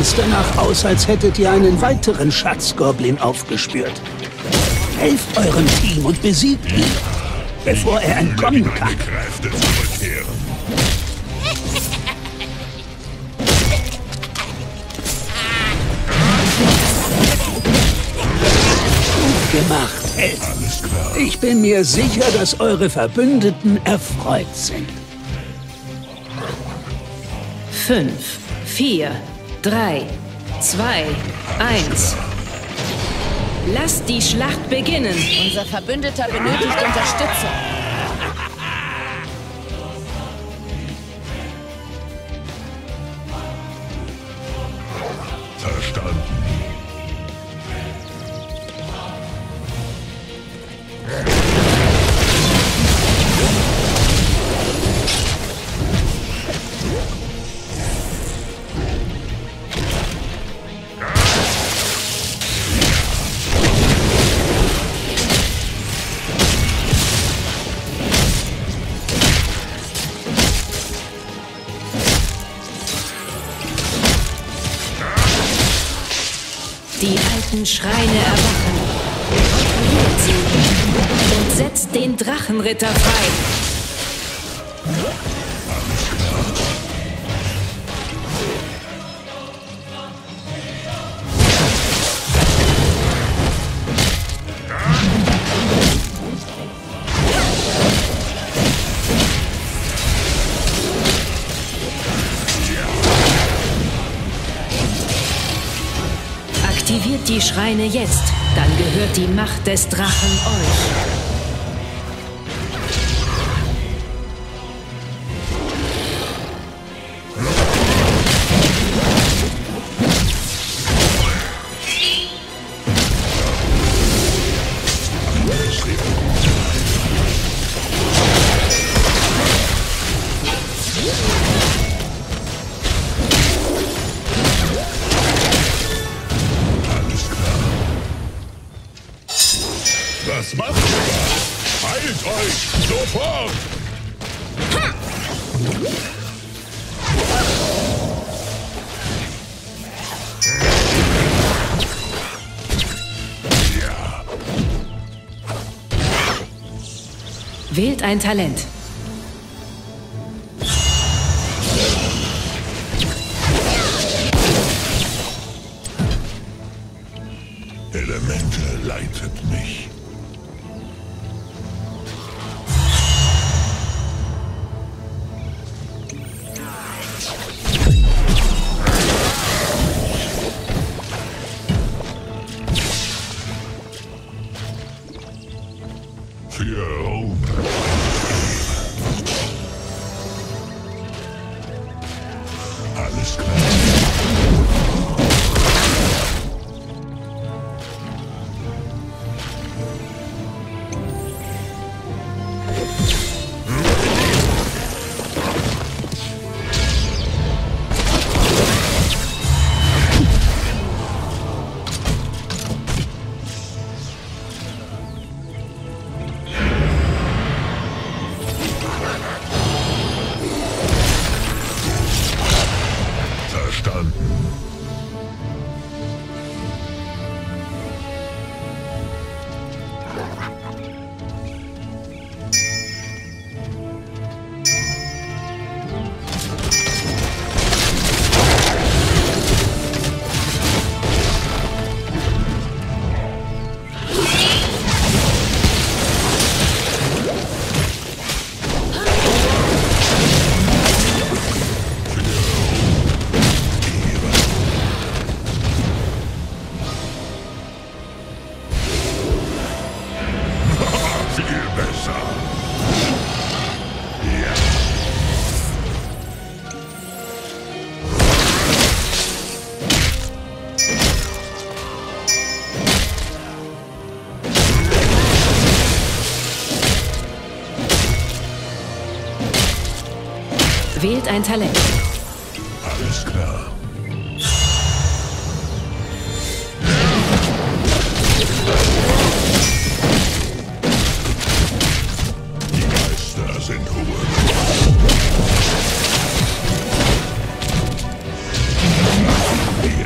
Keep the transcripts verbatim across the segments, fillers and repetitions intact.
ganz danach aus, als hättet ihr einen weiteren Schatzgoblin aufgespürt. Helft eurem Team und besiegt ihn, bevor er entkommen kann. Kräfte zurückkehren. Gut gemacht, Held. Alles klar. Ich bin mir sicher, dass eure Verbündeten erfreut sind. Fünf, vier, drei, zwei, eins. Lasst die Schlacht beginnen. Unser Verbündeter benötigt Unterstützung. Verstanden. Die alten Schreine erwachen. Kontrolliert sie und setzt den Drachenritter frei. Aktiviert die Schreine jetzt, dann gehört die Macht des Drachen euch. Was macht ihr? Heilt euch! Sofort! Ja. Wählt ein Talent. Elemente leitet mich. Für Ruhm. Alles klar. Verstanden. Viel besser. Ja. Wählt ein Talent. Alles klar. Die Geister sind hohe. Die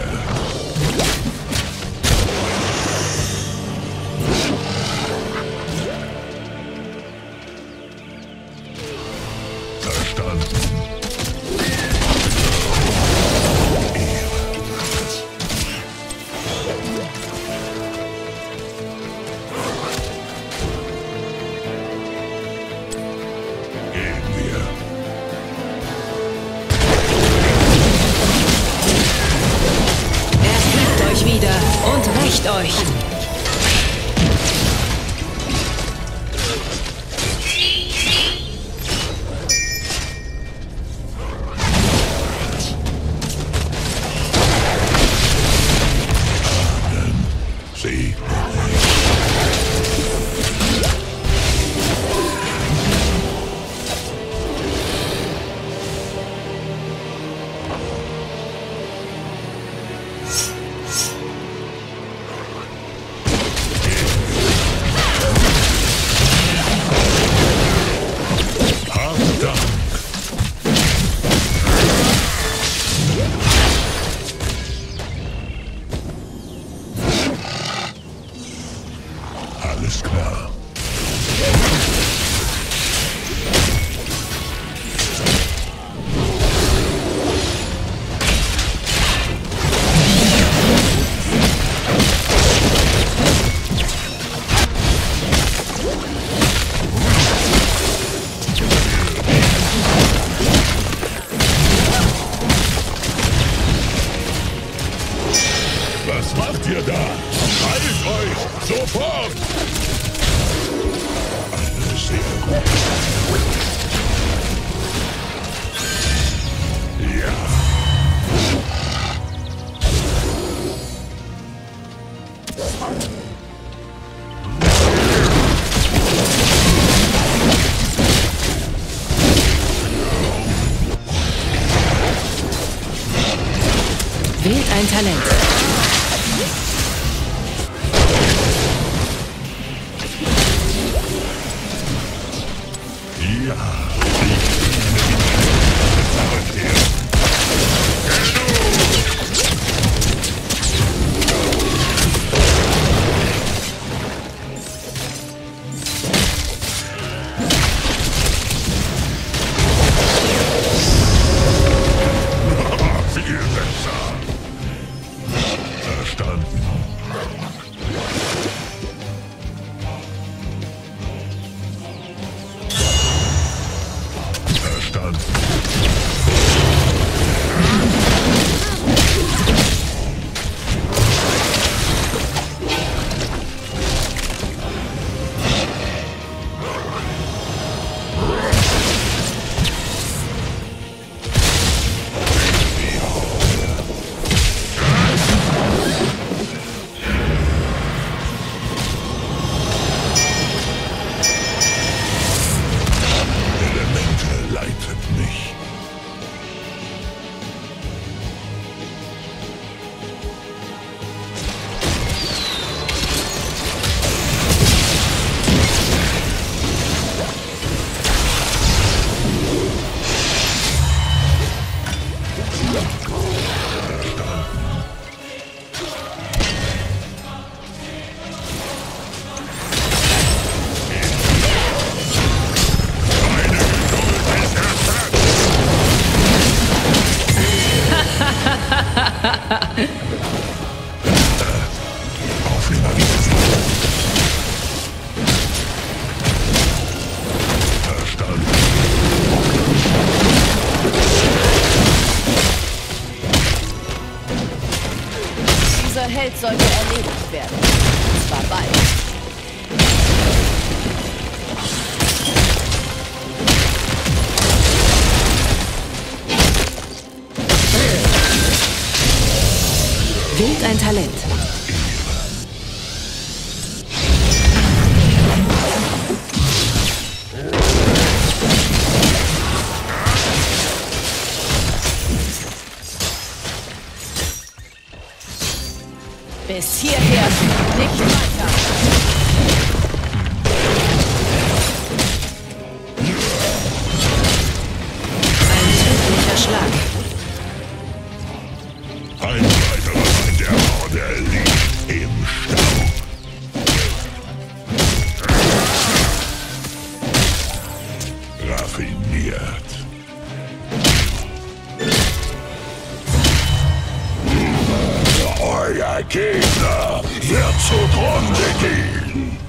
Besiegt euch! Sie. Alles klar. Was macht ihr da? Heilt euch! Sofort! Eine sehr gut. Ja. Wählt ein Talent. Ja. Viel besser. Verstanden. Verstanden. Elemente leitet mich. Aufnehmer verstanden. Dieser Held sollte erledigt werden. Und zwar bald. Wählt ein Talent. Bis hierher, nicht weiter. Ein tödlicher Schlag. Ein weiterer Feind der Horde liegt im Staub. Raffiniert. Euer Gegner wird zugrunde gehen.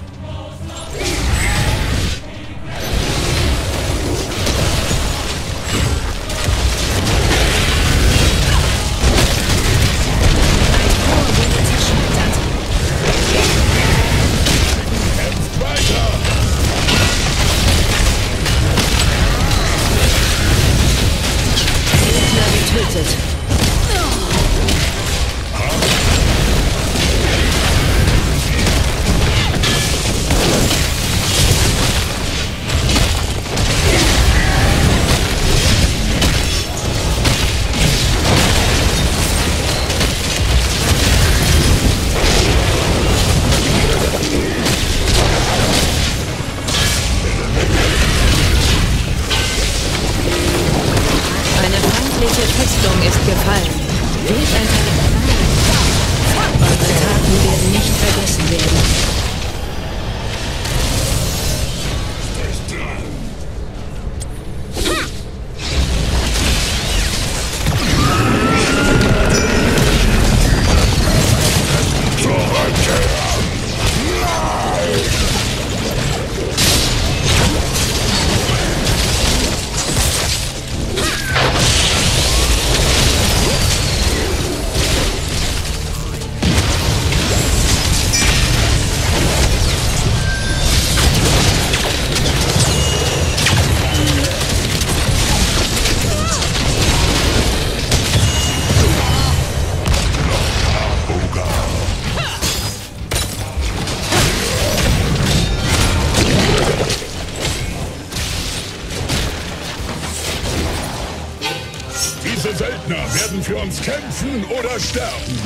für uns kämpfen oder sterben.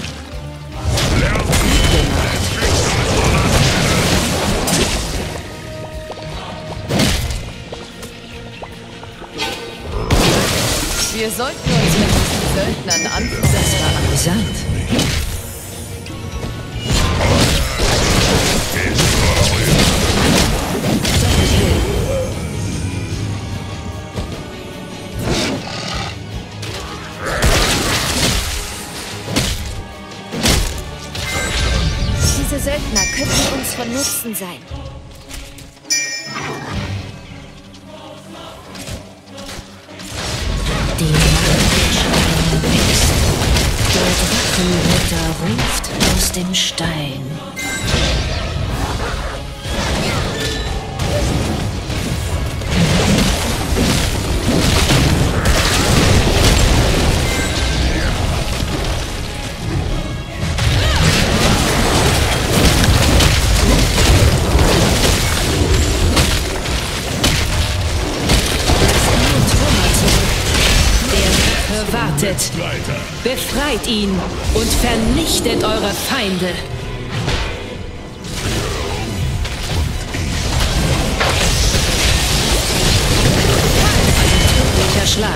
Wir sollten uns mit diesen Söldnern anfangen. Das war amüsant. Diese Söldner könnten uns von Nutzen sein. Die Macht der Steine wächst. Der Drachenritter ruft aus dem Stein. Wartet. Befreit ihn und vernichtet eure Feinde. Ein tödlicher Schlag.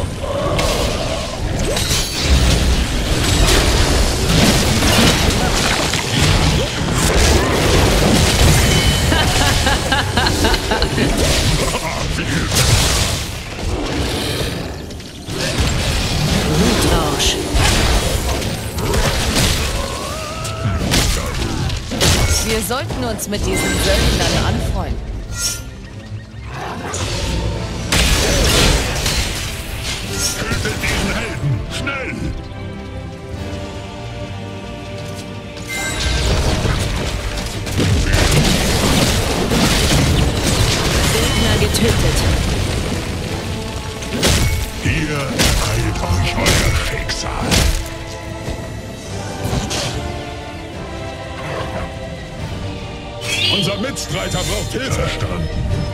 Blutrausch. Wir sollten uns mit diesen Söldnern anfreunden. Tötet diesen Helden! Schnell! Gegner getötet. Hier ereilt euch euer Schicksal. Unser Mitstreiter braucht Hilfe. Verstanden.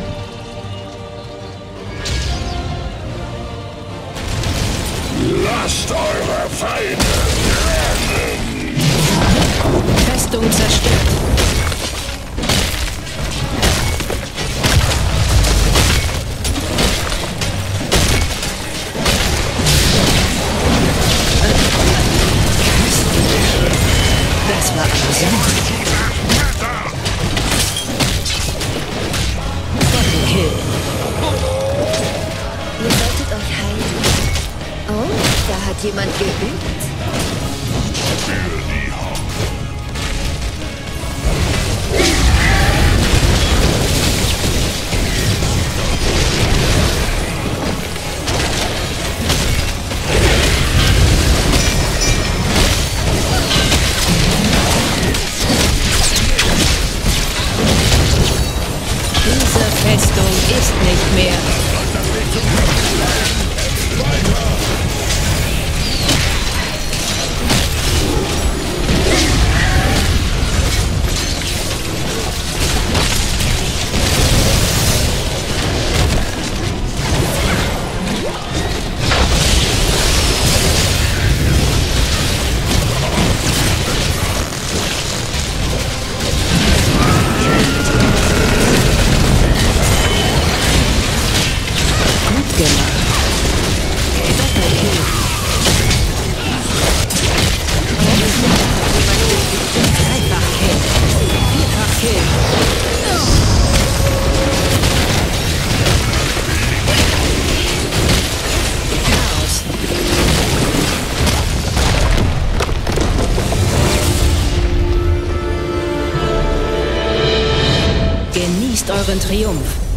Lasst eure Feinde brennen! Festung zerstört. Das war amüsant. Kill. Ihr solltet euch heilen. Oh, da hat jemand geübt. Für die Hand. Diese Festung ist nicht mehr. Gut gemacht. Doppelkill. Dreifach-Kill. Vierfach-Kill. Chaos. Genießt euren Triumph.